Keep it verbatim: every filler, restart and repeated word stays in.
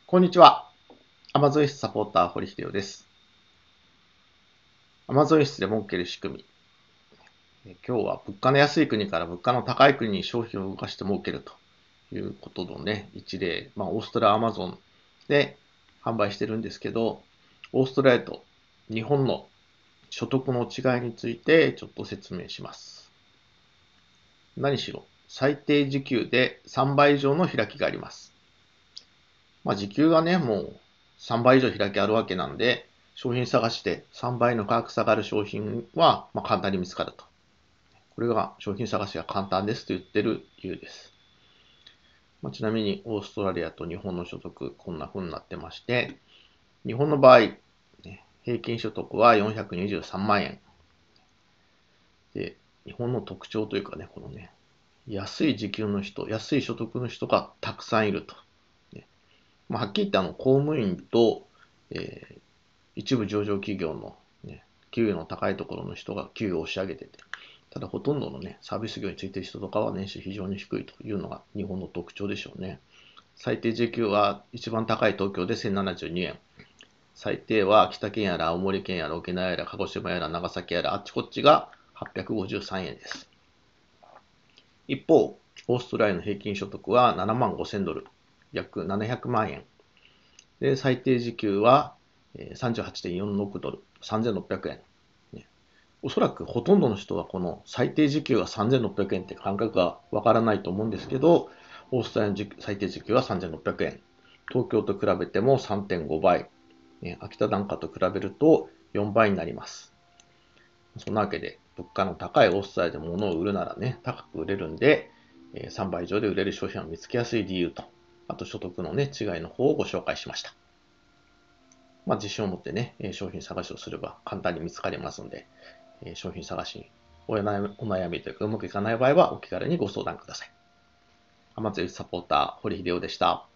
こんにちは。Amazon 室サポーター、堀秀夫です。Amazon 室で儲ける仕組み。今日は物価の安い国から物価の高い国に商品を動かして儲けるということのね、一例、まあ、オーストラリア Amazon で販売してるんですけど、オーストラリアと日本の所得の違いについてちょっと説明します。何しろ、最低時給でさんばい以上の開きがあります。まあ、時給がね、もうさんばい以上開きあるわけなんで、商品探しでさんばいの価格差がある商品は、まあ、簡単に見つかると。これが商品探しが簡単ですと言ってる理由です。まあ、ちなみにオーストラリアと日本の所得、こんな風になってまして、日本の場合、平均所得はよんひゃくにじゅうさんまんえん。で、日本の特徴というかね、このね、安い時給の人、安い所得の人がたくさんいると。まあ、はっきり言ってあの公務員と、えー、一部上場企業の、ね、給与の高いところの人が給与を押し上げてて、ただほとんどのね、サービス業についている人とかは年収非常に低いというのが日本の特徴でしょうね。最低時給は一番高い東京でせんななじゅうにえん。最低は秋田県やら青森県やら沖縄やら鹿児島やら長崎やらあっちこっちがはっぴゃくごじゅうさんえんです。一方、オーストラリアの平均所得はななまんごせんドル、約ななひゃくまんえん。で、最低時給は さんじゅうはちてんよんろくドル、さんぜんろっぴゃくえん。おそらくほとんどの人はこの最低時給はさんぜんろっぴゃくえんって感覚がわからないと思うんですけど、オーストラリアの最低時給はさんぜんろっぴゃくえん。東京と比べても さんてんごばい。秋田なんかと比べるとよんばいになります。そんなわけで、物価の高いオーストラリアで物を売るならね、高く売れるんで、さんばい以上で売れる商品を見つけやすい理由と、あと所得のね、違いの方をご紹介しました。まあ、自信を持ってね、商品探しをすれば簡単に見つかりますので、商品探しにお悩みというかうまくいかない場合はお気軽にご相談ください。Amazonサポーター、堀秀夫でした。